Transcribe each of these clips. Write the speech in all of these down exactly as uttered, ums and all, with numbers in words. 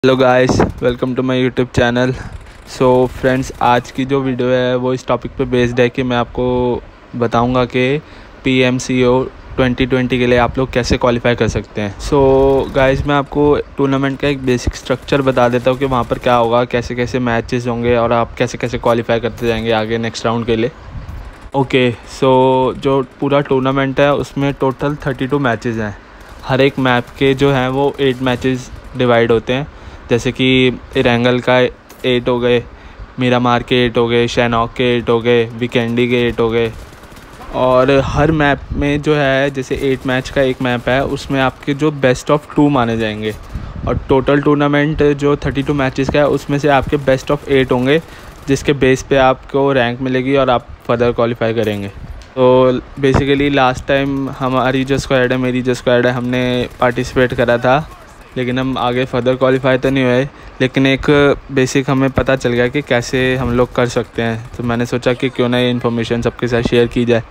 Hello guys, welcome to my YouTube channel. So friends, आज की जो वीडियो है वो इस टॉपिक पे बेस्ड है कि मैं आपको बताऊंगा कि P M C O twenty twenty के लिए आप लोग कैसे क्वालिफाई कर सकते हैं। सो so, गाइस, मैं आपको टूर्नामेंट का एक बेसिक स्ट्रक्चर बता देता हूँ कि वहाँ पर क्या होगा, कैसे कैसे मैचेस होंगे और आप कैसे कैसे क्वालिफाई करते जाएंगे आगे नेक्स्ट राउंड के लिए। ओके, सो जो पूरा टूर्नामेंट है उसमें टोटल थर्टी टू मैचेस हैं। हर एक मैप के जो हैं वो एट मैचेस डिवाइड होते हैं, जैसे कि इरेंगल का एट हो गए, मीरामार के एट हो गए, शैनॉक के एट हो गए, वीकेंडी के एट हो गए। और हर मैप में जो है, जैसे एट मैच का एक मैप है, उसमें आपके जो बेस्ट ऑफ टू माने जाएंगे। और टोटल टूर्नामेंट जो थर्टी टू मैचेस का है उसमें से आपके बेस्ट ऑफ एट होंगे, जिसके बेस पे आपको रैंक मिलेगी और आप फर्दर क्वालिफाई करेंगे। तो बेसिकली लास्ट टाइम हमारी जो स्क्वाड है, मेरी जो स्क्वाड है, हमने पार्टिसिपेट करा था, लेकिन हम आगे फर्दर क्वालिफाई तो नहीं हुए, लेकिन एक बेसिक हमें पता चल गया कि कैसे हम लोग कर सकते हैं। तो मैंने सोचा कि क्यों ना ये इन्फॉर्मेशन सबके साथ शेयर की जाए।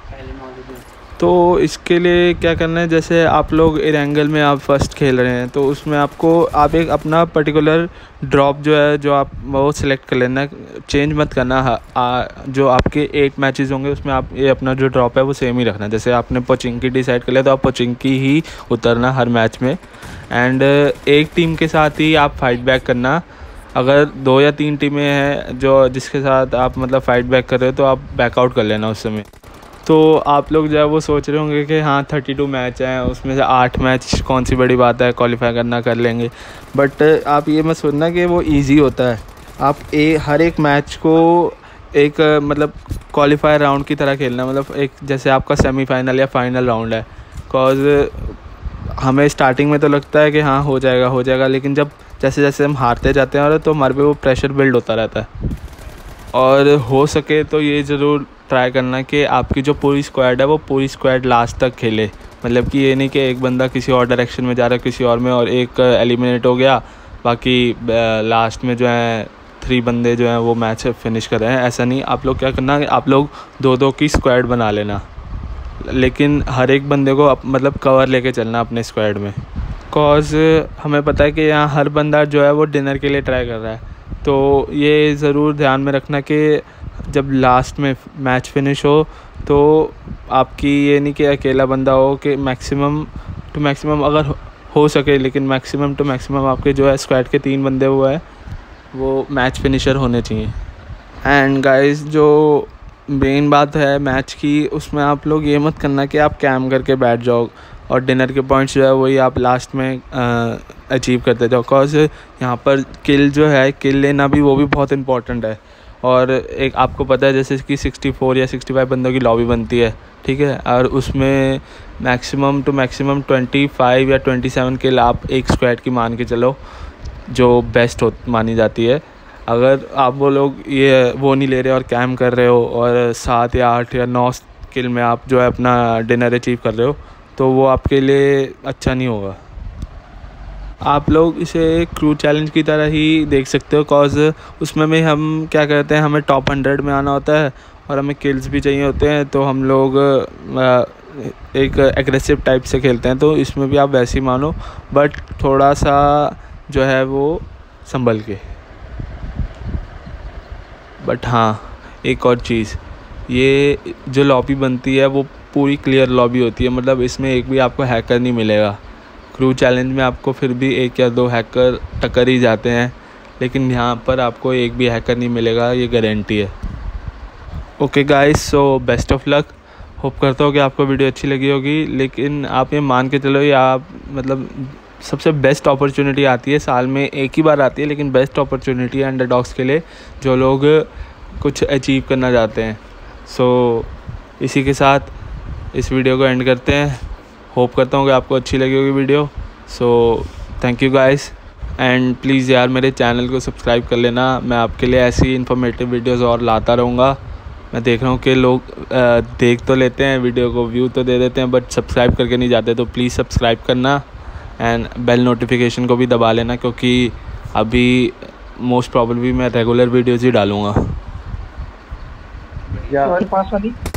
तो इसके लिए क्या करना है, जैसे आप लोग इरेंगल में आप फर्स्ट खेल रहे हैं तो उसमें आपको आप एक अपना पर्टिकुलर ड्रॉप जो है जो आप वो सिलेक्ट कर लेना, चेंज मत करना। आ, जो आपके एट मैचेस होंगे उसमें आप ये अपना जो ड्रॉप है वो सेम ही रखना। जैसे आपने पोचिंकी डिसाइड कर लिया तो आप पोचिंकी ही उतरना हर मैच में। एंड एक टीम के साथ ही आप फाइट बैक करना। अगर दो या तीन टीमें हैं जो जिसके साथ आप मतलब फ़ाइट बैक कर रहे हो तो आप बैकआउट कर लेना उस समय। तो आप लोग जो है वो सोच रहे होंगे कि हाँ थर्टी टू मैच हैं, उसमें से आठ मैच कौन सी बड़ी बात है, क्वालिफाई करना कर लेंगे। बट आप ये मत सोचना कि वो इजी होता है। आप ए हर एक मैच को एक मतलब क्वालिफाई राउंड की तरह खेलना, मतलब एक जैसे आपका सेमीफाइनल या फाइनल राउंड है। बिकॉज हमें स्टार्टिंग में तो लगता है कि हाँ हो जाएगा हो जाएगा लेकिन जब जैसे जैसे हम हारते जाते हैं और तो हमारे पे वो प्रेशर बिल्ड होता रहता है। और हो सके तो ये ज़रूर ट्राई करना कि आपकी जो पूरी स्क्वाड है वो पूरी स्क्वाड लास्ट तक खेले। मतलब कि ये नहीं कि एक बंदा किसी और डायरेक्शन में जा रहा है किसी और में और एक एलिमिनेट हो गया, बाकी लास्ट में जो है थ्री बंदे जो हैं वो मैच फिनिश कर रहे हैं। ऐसा नहीं, आप लोग क्या करना, आप लोग दो दो की स्क्वाड बना लेना, लेकिन हर एक बंदे को मतलब कवर लेके चलना अपने स्क्वाड में। कॉज हमें पता है कि यहाँ हर बंदा जो है वो डिनर के लिए ट्राई कर रहा है। तो ये ज़रूर ध्यान में रखना कि जब लास्ट में मैच फिनिश हो तो आपकी ये नहीं कि अकेला बंदा हो, कि मैक्सिमम टू मैक्सिमम अगर हो सके, लेकिन मैक्सिमम टू मैक्सिमम आपके जो है स्क्वाड के तीन बंदे वो है वो मैच फिनिशर होने चाहिए। एंड गाइस, जो मेन बात है मैच की, उसमें आप लोग ये मत करना कि आप कैम करके बैठ जाओ और डिनर के पॉइंट्स जो है वही आप लास्ट में अचीव करते जाओ। बिकॉज यहाँ पर किल जो है, किल लेना भी वो भी बहुत इंपॉर्टेंट है। और एक आपको पता है जैसे कि सिक्सटी फोर या सिक्सटी फाइव बंदों की लॉबी बनती है, ठीक है, और उसमें maximum two maximum twenty five या ट्वेंटी सेवन किल आप एक स्क्वाड की मान के चलो जो बेस्ट हो मानी जाती है। अगर आप वो लोग ये वो नहीं ले रहे और कैम कर रहे हो और सात या आठ या नौ किल में आप जो है अपना डिनर अचीव कर रहे हो तो वो आपके लिए अच्छा नहीं होगा। आप लोग इसे क्रू चैलेंज की तरह ही देख सकते हो। कॉज उसमें में हम क्या करते हैं, हमें टॉप हंड्रेड में आना होता है और हमें किल्स भी चाहिए होते हैं, तो हम लोग एक एग्रेसिव टाइप से खेलते हैं। तो इसमें भी आप वैसे ही मानो, बट थोड़ा सा जो है वो संभल के। बट हाँ, एक और चीज़, ये जो लॉबी बनती है वो पूरी क्लियर लॉबी होती है, मतलब इसमें एक भी आपको हैकर नहीं मिलेगा। क्रू चैलेंज में आपको फिर भी एक या दो हैकर टक्कर ही जाते हैं, लेकिन यहाँ पर आपको एक भी हैकर नहीं मिलेगा, ये गारंटी है। Okay guys, so best of luck. Hope करता हूँ कि आपको वीडियो अच्छी लगी होगी, लेकिन आप ये मान के चलो ये आप मतलब सबसे बेस्ट अपॉर्चुनिटी आती है साल में एक ही बार आती है, लेकिन बेस्ट अपॉर्चुनिटी है अंडरडॉग्स के लिए जो लोग कुछ अचीव करना चाहते हैं। सो so, इसी के साथ इस वीडियो को एंड करते हैं। होप करता हूँ कि आपको अच्छी लगी होगी video. So thank you guys, and please यार मेरे चैनल को सब्सक्राइब कर लेना। मैं आपके लिए ऐसी इन्फॉर्मेटिव वीडियोस और लाता रहूँगा। मैं देख रहा हूँ कि लोग आ, देख तो लेते हैं वीडियो को, व्यू तो दे देते हैं, बट सब्सक्राइब करके नहीं जाते। तो प्लीज़ सब्सक्राइब करना एंड बेल नोटिफिकेशन को भी दबा लेना, क्योंकि अभी मोस्ट प्रॉब्लली मैं रेगुलर वीडियोज़ ही डालूँगा। तुम्हारे पास वाली